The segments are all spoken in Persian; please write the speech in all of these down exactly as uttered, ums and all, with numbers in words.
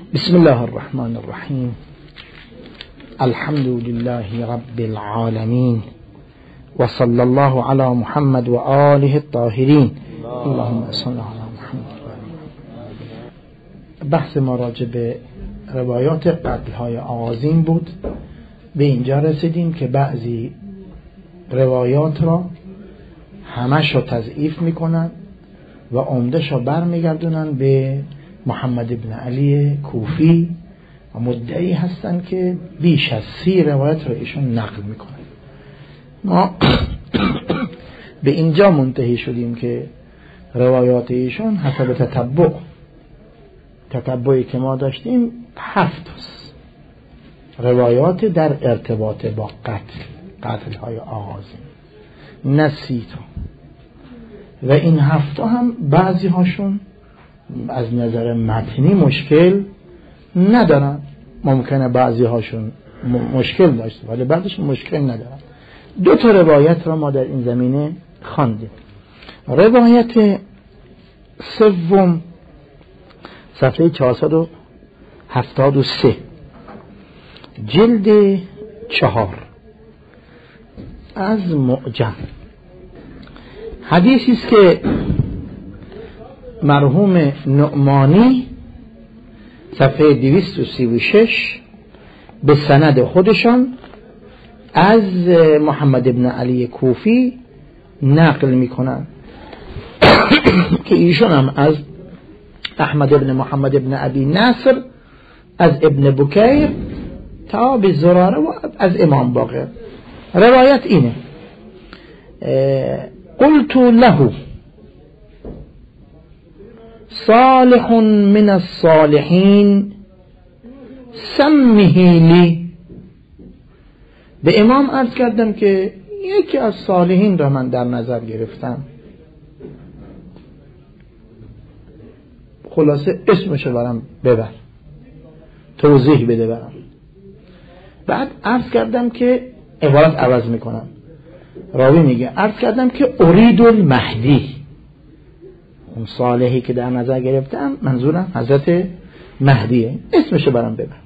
بسم الله الرحمن الرحیم. الحمد لله رب العالمین و صلی الله علی محمد و آله الطاهرین. اللهم صل علی محمد. بحث ما راجع به روایات قتل‌های آغازین بود. به اینجا رسیدیم که بعضی روایات را همش رو تضعیف میکنن و عمده‌ش رو برمیگردونن به محمد ابن علی کوفی و مدعی هستن که بیش از سی روایت رو ایشون نقل میکنن. ما به اینجا منتهی شدیم که روایات ایشون حسب تتبع تتبعی که ما داشتیم هفت است روایات در ارتباط با قتل قتل های آغازین، نه سی تا. و این هفته هم بعضی هاشون از نظر متنی مشکل ندارن، ممکنه بعضی هاشون مشکل داشته ولی بعضیش مشکل ندارن. دو تا روایت را ما در این زمینه خواندیم. روایت سوم صفحه چهارصد و هفتاد و سه جلد چهار از معجم، حدیثی است که مرحوم نعمانی صفحه دویست و سی و شش به سند خودشان از محمد ابن علی کوفی نقل میکنن که ایشون هم از احمد ابن محمد ابن ابی نصر از ابن بکیر تا به زراره و از امام باقر. روایت اینه: قلت له صالح من الصالحین سمه لی. به امام عرض کردم که یکی از صالحین را من در نظر گرفتم، خلاصه اسمشو برام ببر، توضیح بده برام. بعد عرض کردم که عبارت عوض میکنم، راوی میگه عرض کردم که ارید المهدی، اون صالحی که در نظر گرفتم منظورم حضرت مهدیه، اسمشو برام ببر.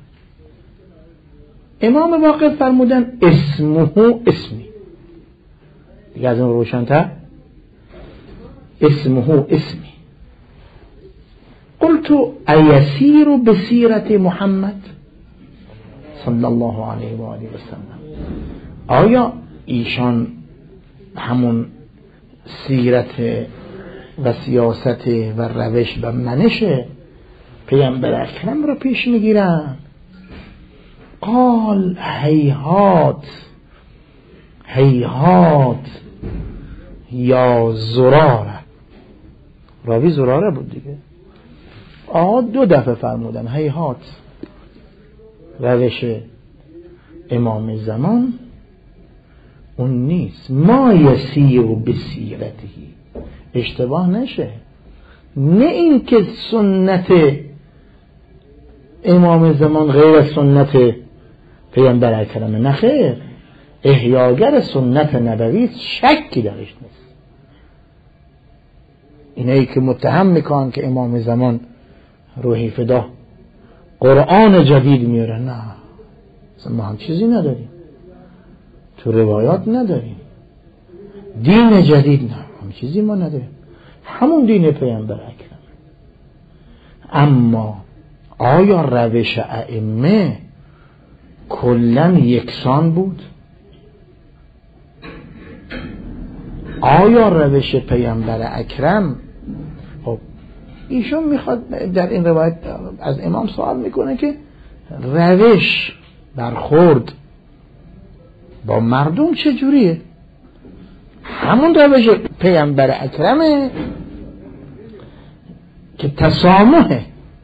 امام باقر فرمودن اسمه اسمی، دیگه از اون روشن‌تر، اسمه اسمی. قلت ایسیر بسیرت محمد صلی الله علیه و آله و سلم، آیا ایشان همون سیرت و سیاست و روش و منش پیامبر اکرم رو پیش میگیرن؟ قال هیهات هیهات یا زراره. راوی زراره بود دیگه. آقا دو دفعه فرمودن هیهات روش امام زمان اون نیست، ما یسیر بسیرتی، اشتباه نشه، نه این که سنت امام زمان غیر از سنت پیامبر اکرم، نه خیر، احیاگر سنت نبوی، شکی درش نیست. اینایی که متهم میکنن که امام زمان روحی فدا قرآن جدید میاره، نه، ما هم چیزی نداریم، تو روایات نداریم، دین جدید نه، هم چیزی ما نداریم، همون دین پیامبر اکرم. اما آیا روش ائمه کلاً یکسان بود؟ آیا روش پیامبر اکرم، خب ایشون میخواد در این روایت از امام سوال میکنه که روش برخورد با مردم چجوریه؟ همون روش پیامبر اکرمه که تسامحه.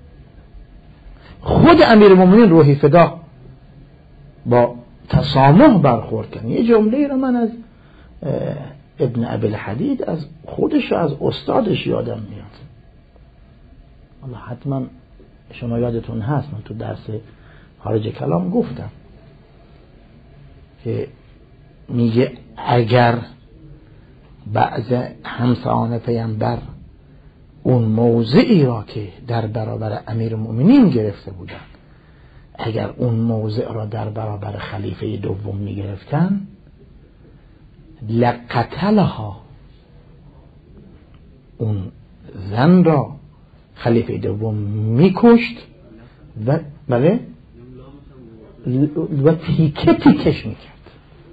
خود امیرالمومنین روحی فدا با تسامح برخورد کرد. یه جمله رو من از ابن ابی الحدید از خودش و از استادش یادم میاد، والله حتما شما یادتون هست، من تو درس خارج کلام گفتم که میگه اگر بعض همسایان پیامبر اون موضعی را که در برابر امیرالمؤمنین گرفته بودن اگر اون موضع را در برابر خلیفه دوم می گرفتن لقتلها، اون زن را خلیفه دوم می کشت و بله و تیکه تیکش می کرد،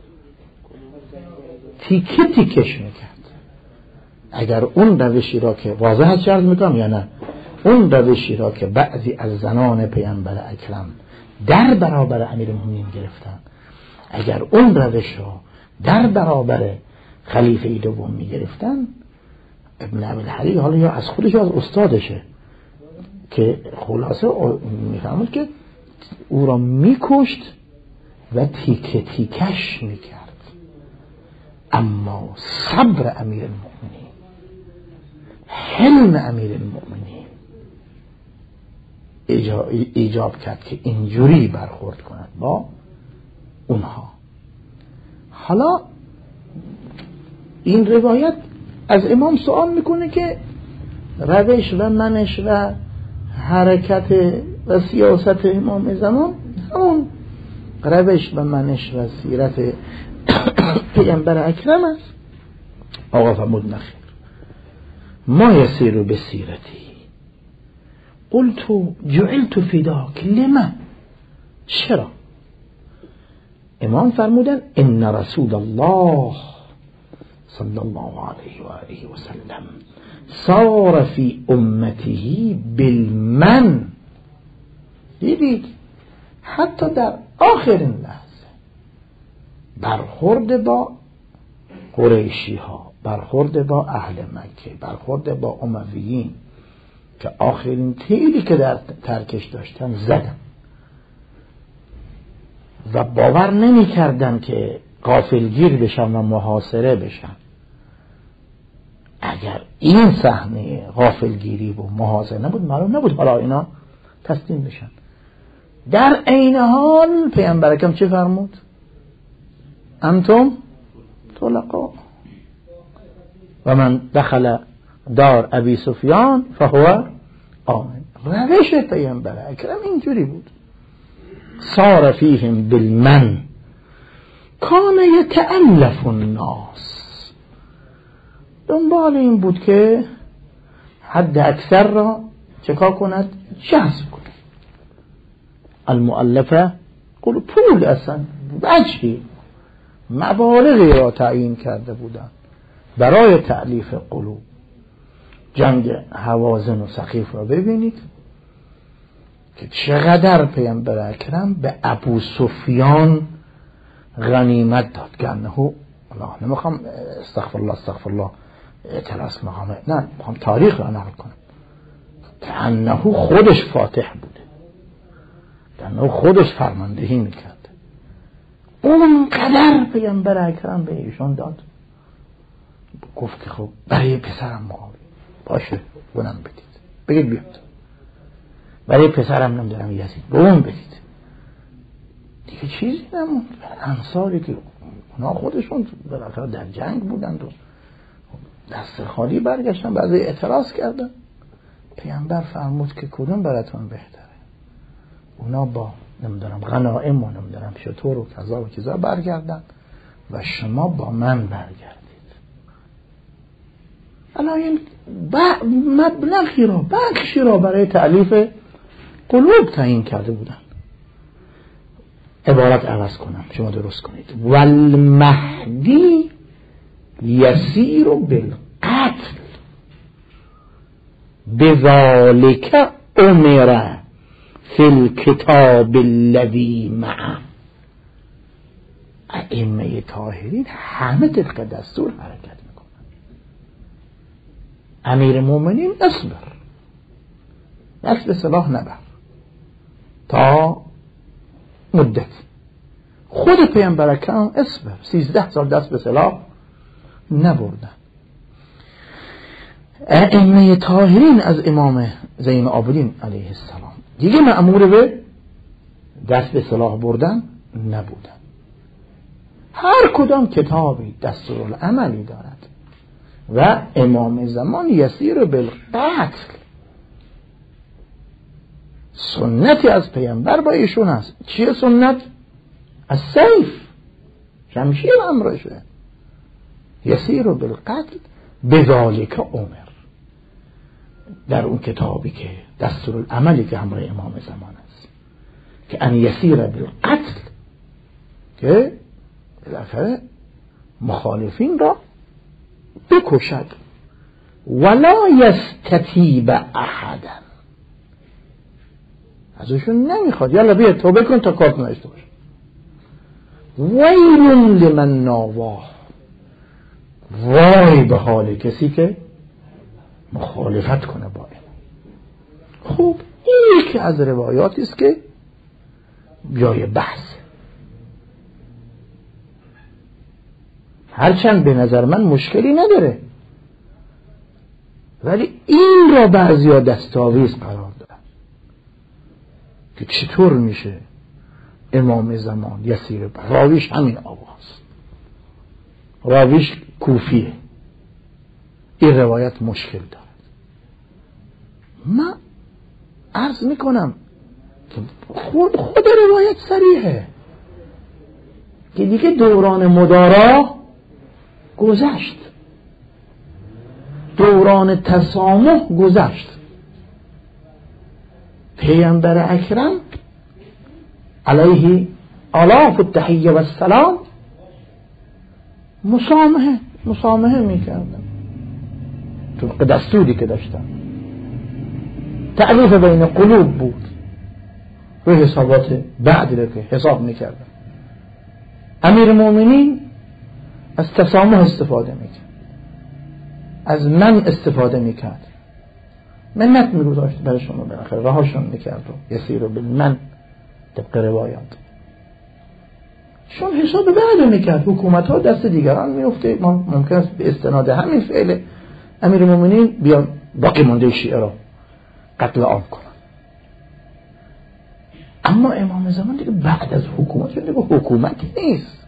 تیکه تیکش می کرد. اگر اون روشی را که واضح هست عرض میکنم یا نه، اون روشی را که بعضی از زنان پیامبر اکرم در برابر امیرالمؤمنین گرفتن، اگر اون روش را در برابر خلیفه دوم می گرفتن، ابن ابی الحریق حالا یا از خودش یا از استادشه که خلاصه میفهمد که او را میکشت و تیکه تیکش میکرد. اما صبر امیرالمؤمنین، حلم امیرالمؤمنین ایجاب کرد که اینجوری برخورد کند با اونها. حالا این روایت از امام سوال میکنه که روش و منش و حرکت و سیاست امام زمان همون روش و منش و سیرت پیامبر اکرم است. آقا فرمود نخیر، ما یسیر به سیرتی قلت جعلت فداک لمن، چرا؟ امام فرمودن ان رسول الله صلی الله علیه و آله و سلم صار فی امته بالمن. دیدید حتی در آخرین لحظه برخورد با قریشی ها، برخورد با اهل مکه، برخورد با امویین که آخرین تیری که در ترکش داشتن زدن و باور نمی کردن که غافلگیر بشن و محاصره بشن. اگر این صحنه غافلگیری و محاصره نبود معلوم نبود حالا اینا تسلیم بشن. در عین حال پیامبر اکرم چه فرمود؟ انتم طلقاء و من دخل دار ابی سفیان فهو آمن. روش پیامبر اکرم اینجوری بود. صار فیهم بالمن کان یتألف الناس، دنبال این بود که حد اکثر را چکار کند؟ جذب کند. المؤلفه قول پول اصلا وجهی مبالغی را تعیین کرده بودند برای تألیف قلوب. جنگ هوازن و ثقیف را ببینید که چقدر پیامبر اکرم به ابو سفیان غنیمت داد. گنه الله نمیخوام استغفر الله استغفر الله اعتراض کنم، نه میخوام تاریخ را نقل کنم. گنه خودش فاتح بوده، گنه خودش فرماندهی میکرد. اونقدر پیامبر اکرم به ایشون داد. گفت که خب برای پسرم معاویه باشه اونم بدید، بگید بیاد. برای پسرم نمیدونم یزید به اون بدید. دیگه چیزی نموند. انصاری که اونا خودشون بالاخره در جنگ بودند و دست خالی برگشتن، بعضی اعتراض کردن. پیامبر فرمود که کدوم براتون بهتره؟ اونا با نمیدونم غنائم و نمیدونم شطور و کذا و کذا برگردن و شما با من برگردید. الان این مبلغی را بخشی را برای تألیف قلوب تعیین کرده بودن. عبارت عوض کنم شما درست کنید. والمهدی یسیر بالقتل بذالک امر فی الکتاب الذی معه. ائمه طاهرین همه طبق دستور حرکت میکنن. امیر مومنین اصبر، دست به سلاح نبر تا مدت. خود پیامبر اکرم اصبر، سیزده سال دست به سلاح نبردن. ائمه طاهرین از امام زین العابدین علیه السلام دیگه مأمور به دست به سلاح بردن نبودن. هر کدام کتابی دستورالعملی دارد و امام زمان یسیر بالقتل، سنتی از پیامبر با ایشون هست. چیه سنت؟ از سیف، شمشیر امرشه. یسیر بالقتل بذالک عمر، در اون کتابی که دستورالعملی که همراه امام زمان است که ان یسیر بالقتل، که بالاخره مخالفین را بکشد. ولا یستتیب احدا، ازشون نمیخواد یالا بیا توبه کن تا کارت نشته باشه. ویل لمن ناواه، وای به حال کسی که مخالفت کنه با این. خب این یکی از روایاتی است که جای بحث، هرچند به نظر من مشکلی نداره، ولی این را بعضیا دستاویز قرار دادن که چطور میشه امام زمان یسیر. راویش همین آواز، راویش کوفیه، این روایت مشکل دارد. من عرض میکنم که خود, خود روایت صریحه که دیگه دوران مدارا گذشت، دوران تسامح گذشت. پیامبر اکرم علیه آلاف التحیه و السلام مسامحه مسامحه میکردن تو دستوری که داشتن. تألیف بین قلوب بود، روی حسابات بعد رو که حساب میکردن. امیر مومنین از تسامح استفاده میکرد، از من استفاده میکرد، منت میگذاشت برشون رو، بالاخره رهاشون میکرد و یسیر بالمن طبق روایات. چون حساب بعد میکرد، حکومت ها دست دیگران میفته، ما ممکن است به استناد همین فعل امیر مومنین بیان باقی مونده شیعه را قتل عام کنن. اما امام زمان دیگه بعد از حکومت دیگه حکومتی نیست.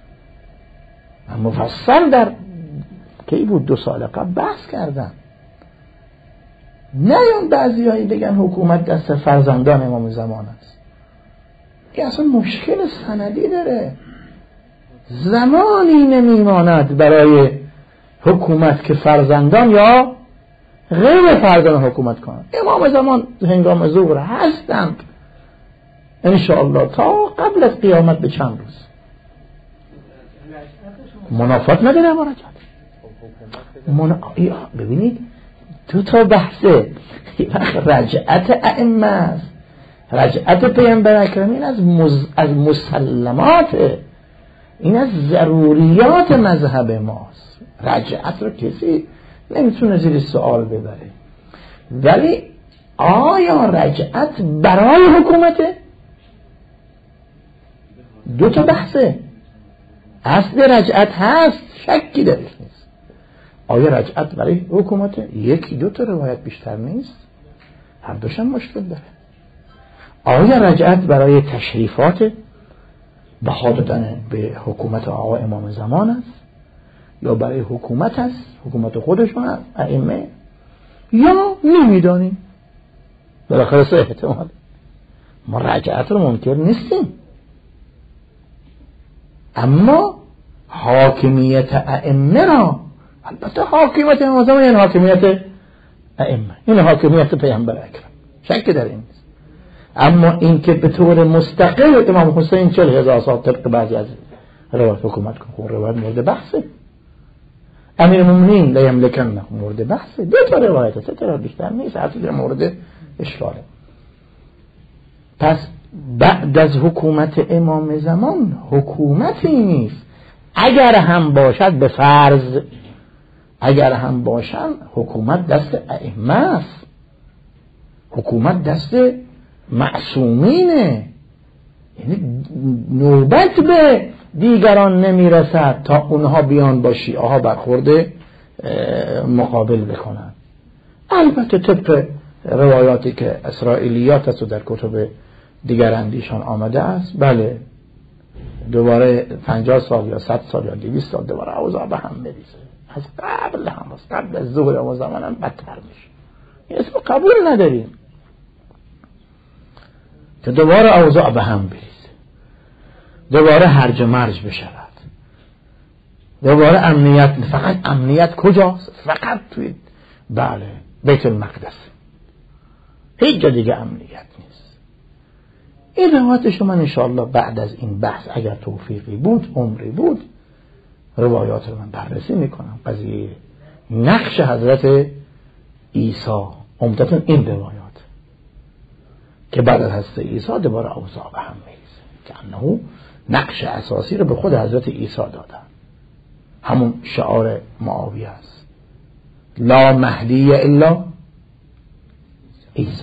مفصل در کی بود دو سال قبل بحث کردن. نیان بعضی هایی بگن حکومت دست فرزندان امام زمان است. این اصلا مشکل سندی داره. زمانی نمیماند برای حکومت که فرزندان یا غیر فرزندان حکومت کنند. امام زمان هنگام ظهور هستند انشاءالله تا قبل از قیامت به چند روز. منافات نداره مراجعت. من... ببینید دو تا بحثه. رجعت ائمه است، رجعت پیامبر اکرم، این از, مز... از مسلمات، این از ضروریات مذهب ماست. رجعت رو کسی نمیتونه زیر سوال ببره. ولی آیا رجعت برای حکومته؟ دو تا بحثه. اصل رجعت هست، شکی درش نیست. آیا رجعت برای حکومته؟ یکی دو تا روایت بیشتر نیست، هر دوشم مشکل داره. آیا رجعت برای تشریفات بها دادن به حکومت آقا امام زمان است یا برای حکومت است، حکومت خودشون است ائمه، یا نمیدانیم؟ بالاخره سه احتمال. ما رجعت رو منکر نیستیم، اما حاکمیت ائمه را، البته حاکمیت امام زمان یعنی حاکمیت ائمه، این حاکمیت پیامبر اکرم، شک در این نیست. اما این که به طور مستقل امام حسین چهل هزار سال طبق بعضی از روایات حکومت کنه، روایت مورد بحثه. امیر المؤمنین لا یملکن مورد بحثه. دو تا روایت، سه تا بیشتر نیست، هر چیز مورد اشکاله. پس بعد از حکومت امام زمان حکومتی نیست. اگر هم باشد به فرض، اگر هم باشن حکومت دست ائمه است، حکومت دست معصومینه. یعنی نوبت به دیگران نمیرسد تا اونها بیان با شیعه ها برخورد مقابل بکنن. البته طبق روایاتی که اسرائیلیات است و در کتب دیگر اندیشان آمده است، بله دوباره پنجاه سال یا صد سال یا دویست سال دوباره اوضاع به هم بریزه. از قبل هم از قبل از ظهور امام زمان هم بدتر میشه. اسم قبول نداریم که دوباره اوضاع به هم بریزه، دوباره هرج و مرج بشود، دوباره امنیت. فقط امنیت کجاست؟ فقط توی بله بیت المقدس، هیچ جا دیگه امنیت نیست. این روایتشو من انشاءالله بعد از این بحث اگر توفیقی بود، عمری بود، روایات رو من بررسی میکنم. قضیه نقش حضرت عیسی عمدتاً این روایات که بعد از حضرت عیسی دوباره اوضاع به هم میریزه که انه نقش اساسی رو به خود حضرت عیسی دادن. همون شعار معاویه است، لا مهدی الا عیسی.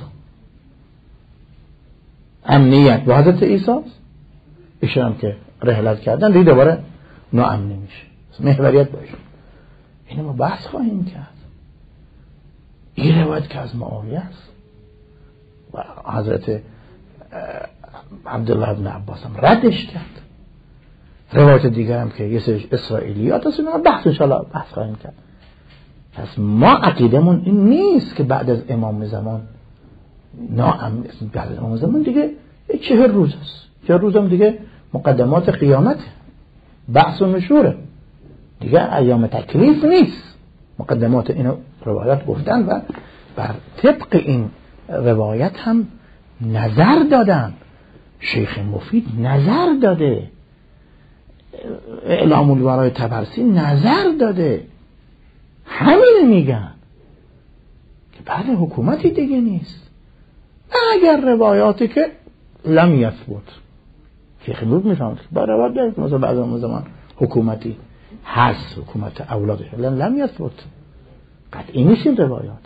امنیت با حضرت عیسی است، ایشون هم که رحلت کردن دیگه دوباره ناامنی میشه، محوریت باشه. اینو ما بحث خواهیم کرد. این روایت که از معاویه است و حضرت عبدالله بن عباس هم ردش کرد. روایت دیگر هم که یه سری اسرائیلیات هست، اینا بحث انشاءالله بحث خواهیم کرد. پس ما عقیدمون این نیست که بعد از امام زمان ناامن، بعد از امام زمان دیگه چهر روز است، چهر روز هم دیگه مقدمات قیامت، بحث و نشوره دیگه، ایام تکلیف نیست. مقدمات اینو روایات گفتن و بر طبق این روایت هم نظر دادن. شیخ مفید نظر داده، اعلام الورای طبرسی نظر داده، همین میگن که بعد حکومتی دیگه نیست اگر روایاتی که لم یثبت. شیخ مفید میفهمد که با روایات دارید مثلا بعد از زمان حکومتی هست، حکومت اولادش لم یثبت، قطعی نیست این روایات.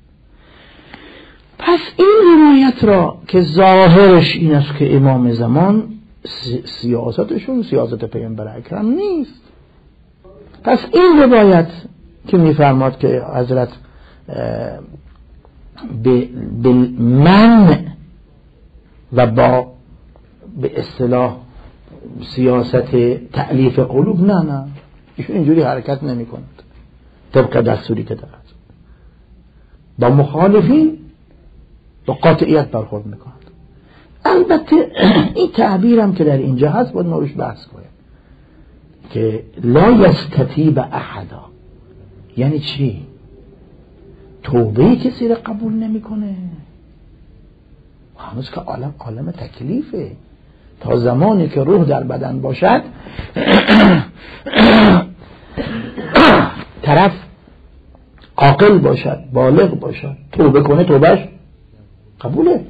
پس این روایت را که ظاهرش این است که امام زمان سیاستشون سیاست پیامبر اکرم نیست. پس این روایت که میفرماد که حضرت به من و با به اصطلاح سیاست تألیف قلوب، نه نه ایشون اینجوری حرکت نمی کند طبق دستوری که دارد، با مخالفین با قاطعیت برخورد میکند. البته این تعبیرم که در اینجا هست باید ما روش بحث کنیم که لا یستتیب احدا یعنی چی؟ توبه کسی را قبول نمیکنه. هنوز که عالم عالم تکلیفه، تا زمانی که روح در بدن باشد طرف عاقل باشد، بالغ باشد، توبه کنه توبهش قبوله.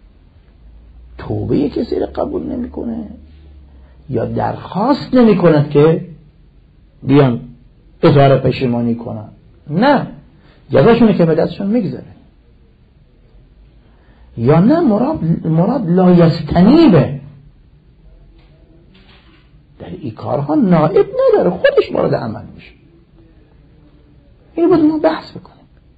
توبه کسی را قبول نمیکنه یا درخواست نمی کند که بیان اظهار پشیمانی کنن، نه جزاشونه که به دستشون میگذاره. یا نه مراد مراد لا یستنیبه، در این کارها نائب نداره، خودش مورد عمل میشه. این باید ما بحث بکنیم.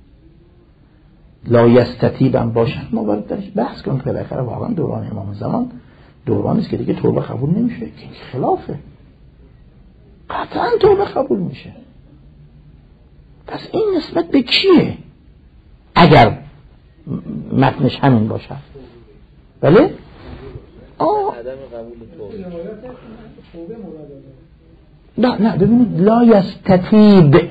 لا یستتیب هم باشد ما باید درش بحث کنیم که بالاخره واقعا دوران امام زمان دورانی است که دیگه توبه قبول نمیشه، که خلافه، قطعا توبه قبول میشه. پس این نسبت به کیه اگر متنش همین باشه؟ بله؟ آه نه نه ببینید لا یستتیب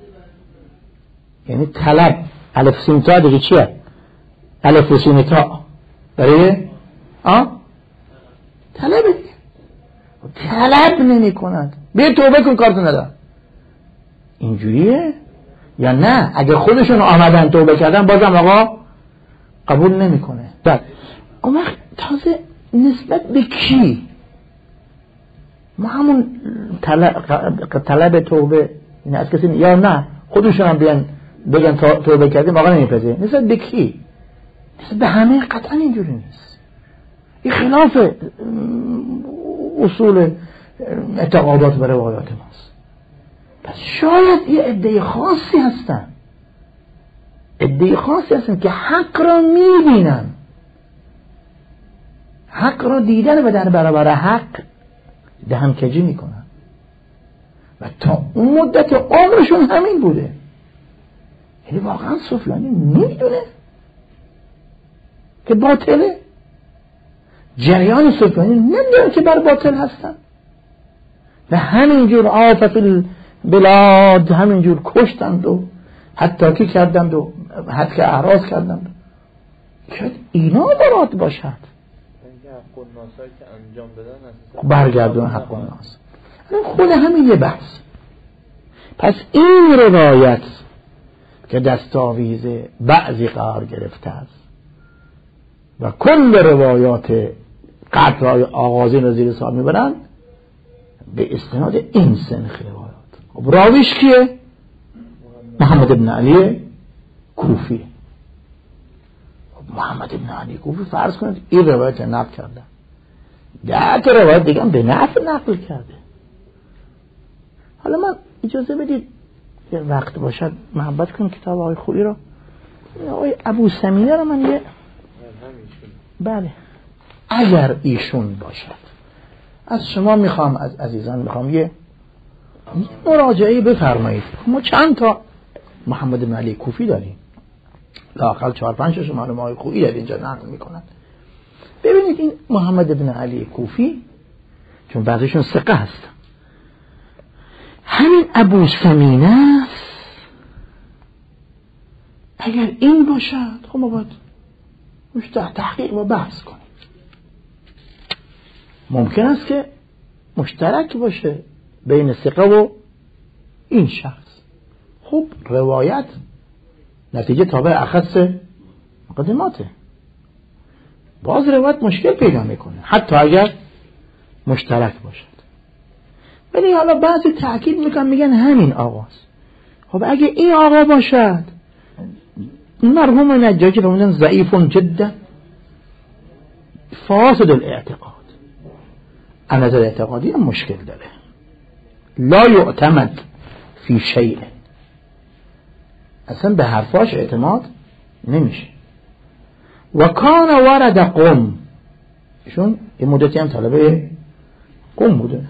یعنی طلب، الف سین تا دیگه چیه؟ الف سین تا برای آه طلب دیگه، طلب نمی کند بیا توبه کن کارتو ندارم، اینجوریه؟ یا نه اگه خودشون آمدن توبه کردن بازم آقا قبول نمی کنه. بعد اون وقت تازه نسبت به کی؟ ما همون طلب, طلب توبه این از کسی یا نه خودشون هم بیان بگن توبه کردیم آقا نمیپذیره، نسبت به کی؟ نسبت به همه قطعا اینجوری نیست. این خلاف اصول اعتقادات و روایات ماست. پس شاید یه عده خاصی هستن، عده خاصی هستن که حق را میبینن، حق را دیدن و در برابر حق دهنکجی میکنن و تا اون مدت عمرشون همین بوده. یعنی واقعا سفیانی نمیدونه که باطله، جریان سفیانی نمیدونه که بر باطل هستن و همینجور آفت البلاد همینجور کشتند و حتی که کردند و حتی که اعراض کردند. شاید اینا مراد باشد اینکه حق الناس که انجام بدن برگردون حق الناس. خود همین یه بحث. پس این روایت که دستاویز بعضی قرار گرفته است و کل روایات قطع های آغازین رو زیر سوال میبرن به استناد این سنخ روایات. خب راویش کیه؟ محمد ابن علی کوفی. محمد ابن علی کوفی فرض کنید این روایت نقل کرده، ده تا روایت دیگه هم به نفع نقل کرده. حالا من اجازه بدید یه وقت باشد محبت کنم کتاب آقای خویی رو، آقای ابو سمینه رو من یه بله اگر ایشون باشد از شما میخوام، از عزیزان میخوام یه مراجعه بفرمایید. ما چند تا محمد بن علی کوفی داریم، لااقل چهار پنج تا معلومه های خویی در اینجا نقل میکنن. ببینید این محمد بن علی کوفی چون بعضیشون ثقه هست، همین ابو سمینه اگر این باشد خب ما باید مش تحقیق و بحث کنیم. ممکن است که مشترک باشه بین ثقه و این شخص. خب روایت نتیجه تابع اخص مقدماته، باز روایت مشکل پیدا میکنه حتی اگر مشترک باشد. ولی حالا بعضی تأکید میکنن میگن همین آقاست. خب اگه این آقا باشد مرحوم نجاشی فرمودن ضعیف جدا فاسد الاعتقاد، از نظر اعتقادی هم مشکل داره، لا یعتمد فی شیء، اصلا به حرفاش اعتماد نمیشه. و کان ورد قم، ایشون یه مدتی هم طلبه قم بوده،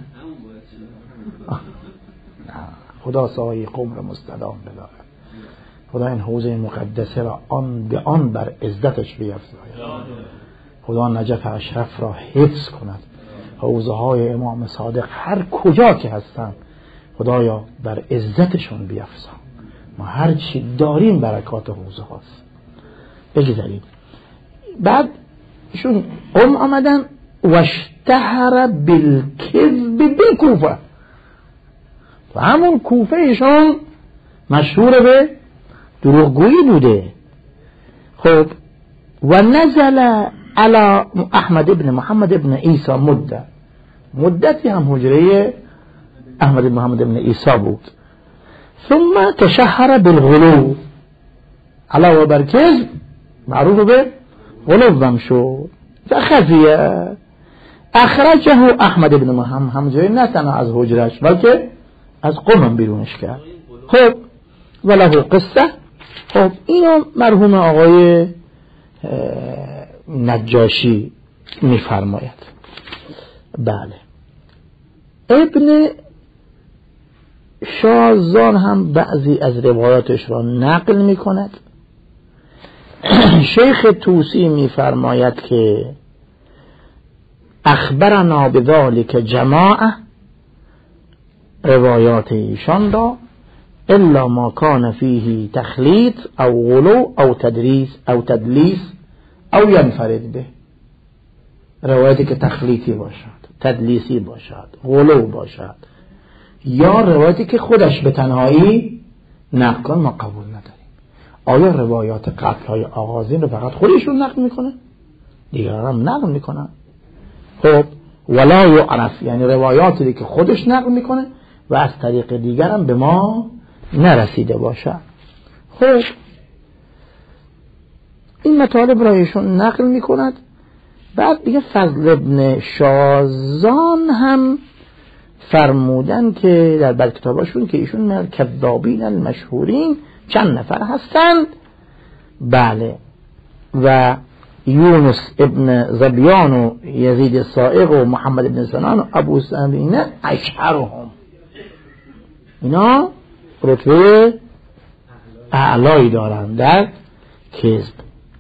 خدا سایه قم را مستدام بداره، خدا این حوزه مقدسه را آن به آن بر عزتش بیفزاید، خدا نجف اشرف را حفظ کند، حوزه های امام صادق هر کجا که هستن خدایا بر عزتشون بیفزا. ما هر چی داریم برکات حوزه هاست. بگذاریم بعد ایشون ام آمدن واشتهر بالکذب بالکوفه، و همون کوفه ایشون مشهور به دروغگویی بوده. خب و نزل علی احمد ابن محمد ابن عیسی مدت مدتی هم حجره احمد ابن محمد ابن عیسی بود. ثم تشهر بالغلو، علاوه بر کذب معروف به غلو هم شد. فخفیه اخرجه احمد ابن محمد، همجوری نه تنها از حجرش بلکه از قوم بیرونش کرد. خب وله قصه. خب اینو مرحوم آقای نجاشی میفرماید. بله ابن شازان هم بعضی از روایاتش را نقل می کند. شیخ توسی میفرماید که اخبرنا بذلك جماعه، روایات ایشان را الا ما کان فیه تخلیط او غلو او تدریس او تدلیس او ینفرد به، روایتی که تخلیطی باشد، تدلیسی باشد، غلو باشد، یا روایتی که خودش به تنهایی نقل کن ما قبول نداریم. آیا روایات قتل های آغازین رو فقط خودشون نقل میکنه؟ دیگران هم نقل میکنن؟ خب ولا یعرف، یعنی روایاتی که خودش نقل میکنه و از طریق دیگر هم به ما نرسیده باشه. خب این مطالب را ایشون نقل میکند. بعد دیگه فضل ابن شازان هم فرمودن که در بر کتاباشون که ایشون من کذابین المشهورین چند نفر هستند. بله و یونس ابن زبیان و یزید سائق و محمد ابن سنان و ابو سمینه اشهرهم. اینا رتبه اعلایی دارن در کذب.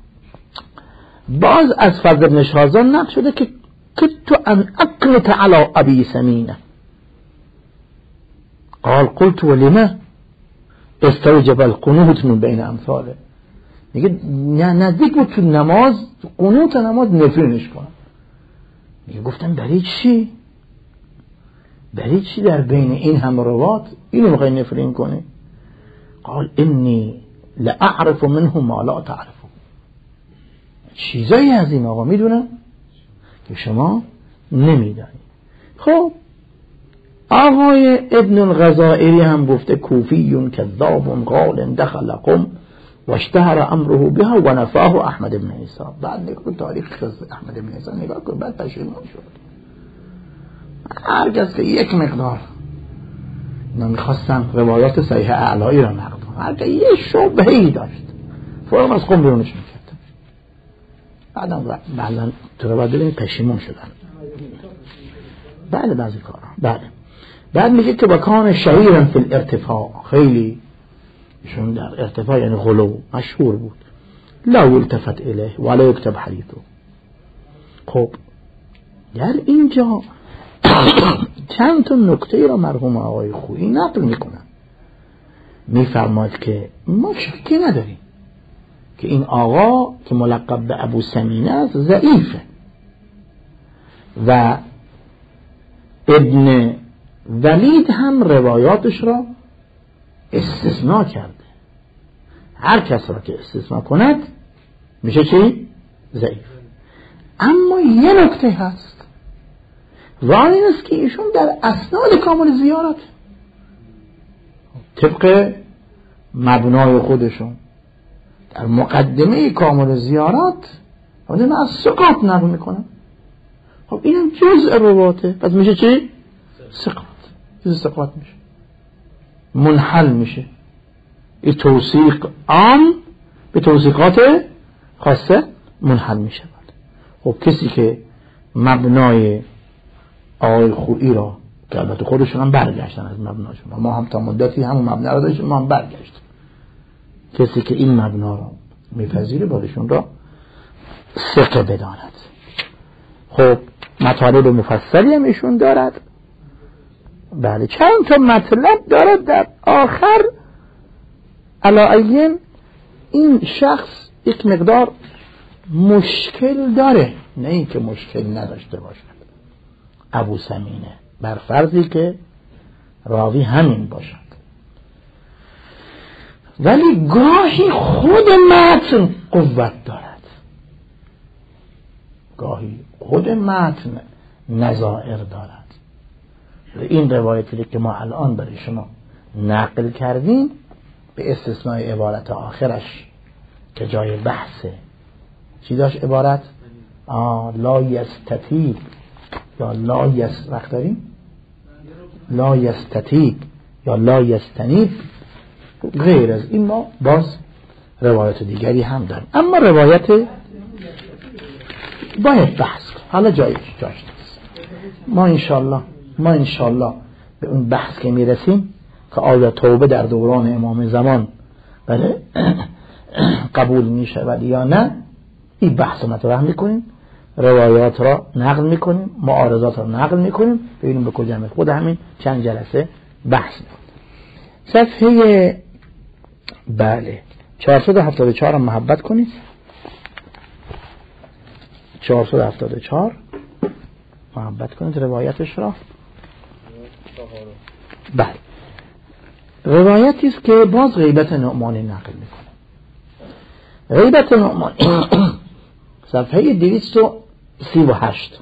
باز از فضل بن شازان نقل شده که كدت ان اقنت على ابي سمینه قال قلت ولما استوجب القنوت من بین امثاله. میگه نزدیک بود تو نماز قنوت نماز نفرینش کنم. میگه گفتم برای چی؟ برای چی در بین این هم روات اینو میخوای نفرین کنی؟ قال انی لأعرف منه ما لا تعرفه. چیزایی از این آقا میدونم که شما نمیدانی. خب آقای ابن الغزائری هم گفته کوفی کذاب قال دخل قم واشتهر امره بها و نفاه احمد بن عیسی. بعد نگاه تاریخ احمد بن عیسی نگاه کن، بعد پشیمون شد. هر کس که یک مقدار نمیخواستم روایات صحیح اعلایی را نقل کنم، هر که یه شبهه‌ای داشت فوراً از قم بیرونش میکرد. بعدم بعدن تو رو باید ببینید پشیمون شدن. بله بعضی کارا. بله بعد میگه که بکان شهیرا فی الارتفاع، خیلی ایشون در ارتفاع یعنی غلو مشهور بود. لا یلتفت الیه ولا یکتب حدیثه. خب در اینجا چند تا نکته را مرحوم آقای خویی نقل میکنن. میفرماید که ما شکی نداریم که این آقا که ملقب به ابو سمینه است ضعیفه و ابن ولید هم روایاتش را استثناء کرده. هر کس را که استثناء کند میشه چی؟ ضعیف. اما یه نکته هست و آن این است که ایشون در اسناد کامل زیارت طبق مبنای خودشون در مقدمه کامل زیارات من از ثقات نقل میکنم. خب اینم جزء رواته، پس میشه چی؟ ثقات. جزء ثقات میشه، منحل میشه. این توثیق عام به توثیقات خاصه منحل میشه. خب کسی که مبنای آقای خویی را که البته خودشون هم برگشتن از مبناشون، ما هم تا مدتی همون مبنا را داشتیم، ما هم برگشتیم. کسی که این مبنا را میپذیره بارشون را ثقه بداند. خب مطالب مفصلی هم ایشون دارد. بله چند تا مطلب دارد در آخر. علایین این شخص یک مقدار مشکل داره، نه این که مشکل نداشته باشد. ابو سمینه بر فرضی که راوی همین باشد، ولی گاهی خود متن قوت دارد، گاهی خود متن نظائر دارد. این روایتی که ما الان برای شما نقل کردیم به استثناء عبارت آخرش که جای بحثه، چی داشت عبارت؟ آه لا یستطیع یا لا یست وقت داریم لا یستطیع یا لا یستنیب. غیر از این ما باز روایت دیگری هم داریم، اما روایت باید بحث کنیم. حالا جایش جایش نیست. ما انشالله ما انشالله به اون بحث که میرسیم که آیا توبه در دوران امام زمان بله قبول میشود یا نه، این بحث رو مطرح میکنیم، روایات را نقل میکنیم، معارضات را نقل میکنیم، ببینیم به کجا میرسیم. خود همین چند جلسه بحث میکنیم. صفحه بله چهارصد و هفتاد و چهار هم محبت کنید. چهارصد و هفتاد و چهار محبت کنید روایتش را. بله روایتی است که باز غیبت نعمانی نقل میکنه. غیبت نعمانی صفحه دویست و سی و هشت.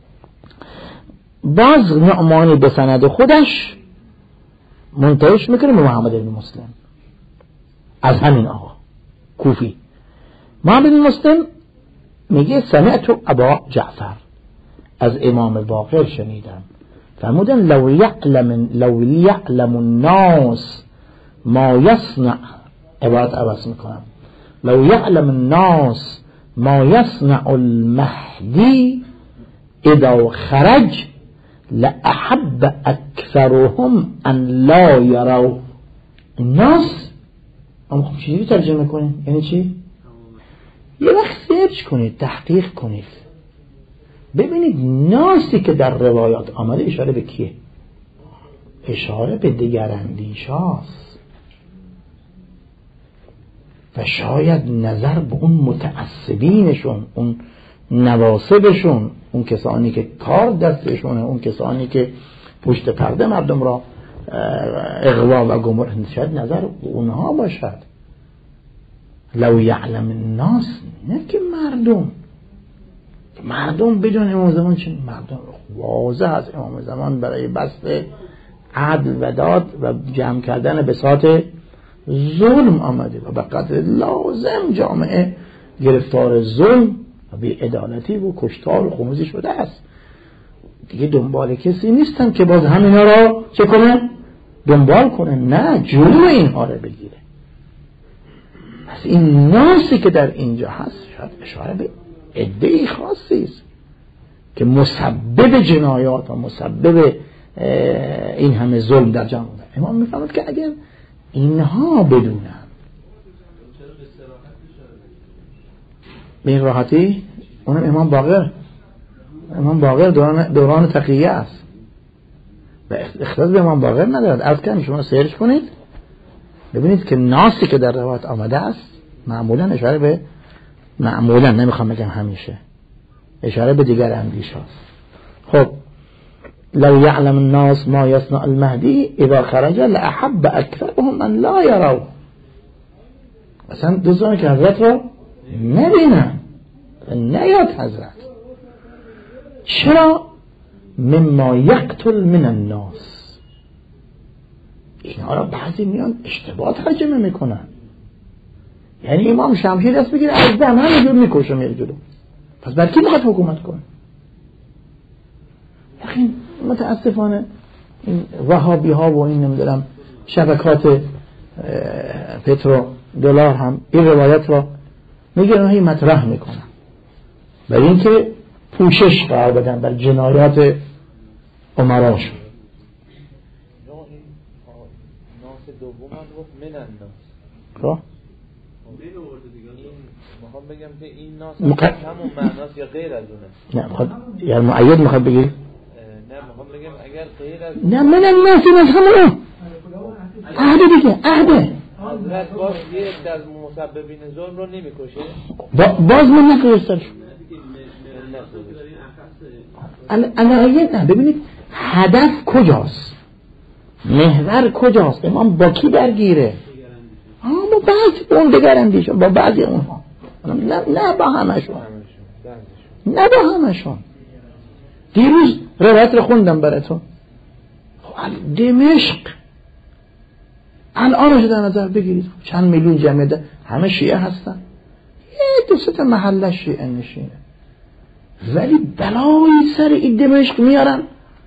باز نعمانی به سند خودش منتهیش میکنه به محمد بن مسلم از همین آقا کوفی. محمد بن مسلم میگه سمعت ابا جعفر از امام باقر شنیدم فرمودن لو یعلم لو یعلم الناس ما یصنع، عبارت عوض میکنم، لو یعلم الناس ما یصنع المهدی اذا خرج لأحب اکثرهم ان لا یروا. الناس اما خب چیزی ترجمه کنیم یعنی چی؟ یه وقت سرچ کنید، تحقیق کنید، ببینید ناسی که در روایات آمده اشاره به کیه؟ اشاره به دگراندیش هاست و شاید نظر به اون متعصبینشون، اون نواسبشون، اون کسانی که کار دستشونه، اون کسانی که پشت پرده مردم را اغوا و گمراه، شاید نظر اونها باشد. لو یعلم الناس، نه که مردم مردم بدون امام زمان، چه مردم واضح از امام زمان برای بسط عدل و داد و جمع کردن بساط ظلم آمده و به قدر لازم جامعه گرفتار ظلم و بی‌عدالتی و کشتار و خموزی شده است. دیگه دنبال کسی نیستن که باز همینا را چه کنه؟ دنبال کنه. نه، جلو اینها را بگیره. پس این ناسی که در اینجا هست شاید اشاره به عده‌ای خاصی است که مسبب جنایات و مسبب این همه ظلم در جامعه. امام میفهمد که اگر اینها بدونن به این راحتی، اونم امام باقر امام باقر دوران, دوران تقیه است و اختصاص به امام باقر ندارد. عرض کنم شما سرچ کنید ببینید که ناسی که در روایت آمده است معمولا اشاره به معمولا نمیخوام بگم همیشه اشاره به دیگر اندیش هاست. خب لو یعلم الناس ما یصنع المهدی اذا خرج لأحب اکثرهم ان لا یروا. مثلا دوستان که حضرت را نبینن، نیاد حضرت. چرا؟ مما یقتل من الناس. اینها را بعضی میان اشتباه ترجمه میکنن، یعنی امام شمشیر دست بگیره از دم همینجور میکشه میره جلو. پس بر کی میخواد حکومت کنه؟ یقین متاسفانه این وهابی ها و این نمیدونم شبکات پترو دلار هم این روایت را میگن هی مطرح میکنن برای اینکه پوشش قرار بدن بر جنایات امراشون. ناس دوم هم گفت من الناس. خب میخوام بگم که این ناس مق... همون معناست یا غیر از اونه؟ نه میخواد یعنی معید میخواد بگی؟ نه میخوام بگم اگر غیر از نه من الناس از همونه عهده دیگه عهده حضرت باز یه از مسببین ظلم رو نمیکشه با... باز من نکرسترش الان نه. ببینید هدف کجاست، محور کجاست، امام با کی درگیره؟ با بعضی اون دگراندیشون، با بعضی اونها، نه نه با همشون، نه با همشون. دیروز روایت رو خوندم براتون. دمشق الان رو در نظر بگیرید چند میلیون جمعیت، همه شیعه هستن، یه دو سه تا محله شیعه نشینه، ولی بلای سر این دمشق میارن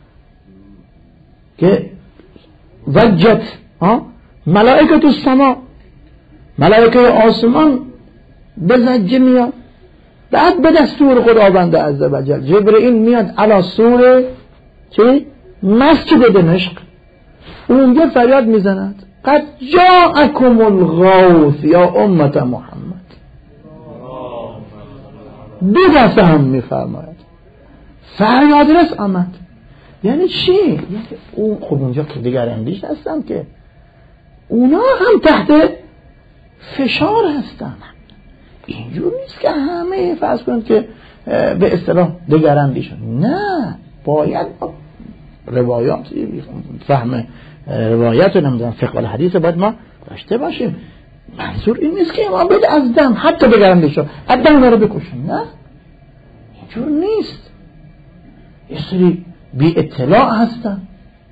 که وجت ها ملائکه تو السما، ملائکه آسمان به زجه میاد. بعد به دستور خداوند عز و جل جبرئیل میاد علی سور چی؟ مسجد دمشق، اونجا فریاد میزند قد جاءکم الغوث یا امت محمد. دو دفعه هم میفرماید فریاد رس آمد. یعنی چی؟ یعنی اون خب اونجا که دیگر اندیش هستن که اونا هم تحت فشار هستن. اینجور نیست که همه فرض کنند که به اصطلاح دیگر اندیشن. نه، باید روایات فهم روایات و نمیدونم فقه الحدیث باید ما داشته باشیم. منظور این نیست که ما بده از دم حتی دیگر اندیشن از دم رو بکشن. نه، اینجور نیست. یه سری بی اطلاع هستن،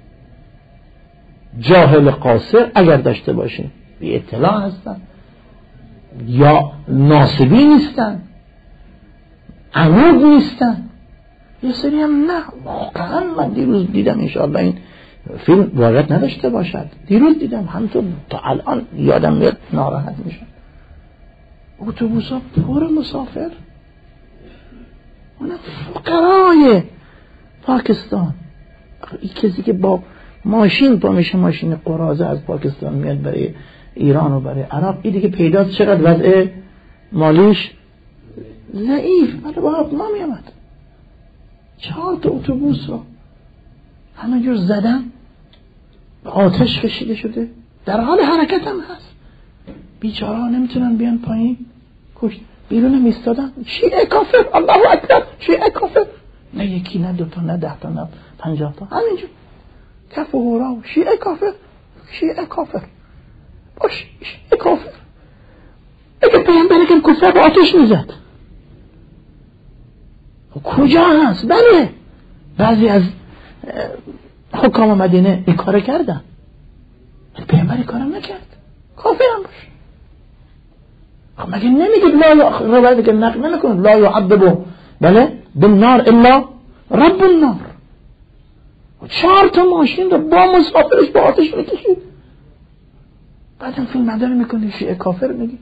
جاهل قاصر اگر داشته باشیم، بی اطلاع هستن یا ناسبی نیستن، عمود نیستن. یه سری هم نه. واقعا من دیروز دیدم، انشاءالله این فیلم واقعیت نداشته باشد، دیروز دیدم همینطور تا الان یادم میاد ناراحت میشن. اتوبوس ها پر مسافر، اون فقرای پاکستان این کسی که با ماشین پا میشه، ماشین قرازه از پاکستان میاد برای ایران و برای عراق، این دیگه پیداست چقدر وضع مالیش ضعیف. برای با ما میامد چهار تا اتوبوس رو همه جور زدن، آتش کشیده شده، در حال حرکت هم هست، بیچاره ها نمیتونن بیان پایین، کشت بیرون هم ایستادن. شیعه کافر، الله اکبر، شیعه کافر، نه یکی نه دوتا نه ده تا نه پنجاه تا، همینجور کف و هورا، شیعه کافر، شیعه کافر باش، شیعه کافر. اگه پیامبر که کفر با آتش میزد کجا هست؟ بله بعضی از حکام مدینه این کار کردن، پیامبر این کارم نکرد، کافر هم باش. خب مگه نمیگید لا روایت که نقل نمیکنه لا یعذب بله بالنار الا رب النار، و چهار تا ماشین رو با مسافرش با آتش میکشید، بعدم فیلم مدار میکنه شیعه کافر میگید.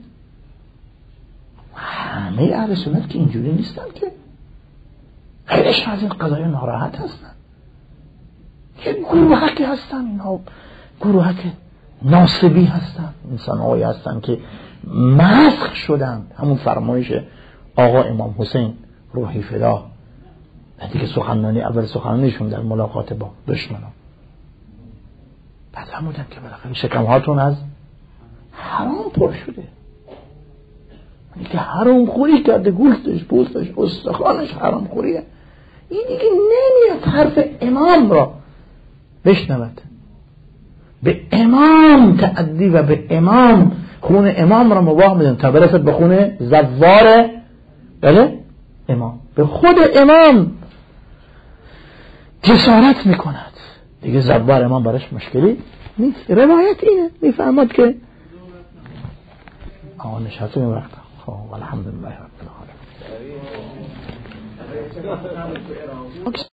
همه اهل سنت که اینجوری نیستن که، خیلیش از این قضایی ناراحت هستن. یه گروهکی هستن، اینها گروهک ناصبی هستن، انسان هایی هستن که مسخ شدن. همون فرمایش آقا امام حسین روحی فدا دیگه، سخنرانی اول سخنرانیشون در ملاقات با دشمنان، بعد همودن که بالاخره شکمهاتون از حرام پر شده، اینی که حرام خوری کرده، گوشتش، پوستش، استخوانش حرام خوریه، این دیگه نمیاد حرف امام را بشنود، به امام تعدی و به امام خون امام را مباح میدن تا برسد به خون زوار بله امام، به خود امام جسارت میکند دیگه، زوار امام براش مشکلی نیست. روایت اینه، میفهمد که آن نشاطه این وقت. خب الحمدلله رب العالمین.